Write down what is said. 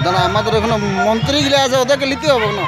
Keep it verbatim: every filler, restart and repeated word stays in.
দাঁড়া আমাদের এখানে মন্ত্রী গিলা আছে ওদেরকে নিতে হবে না